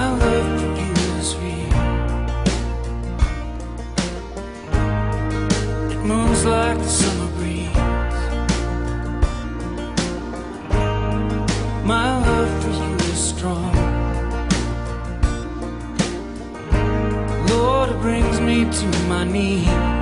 My love for you is real. It moves like the summer breeze. My love for you is strong. Lord, it brings me to my knees.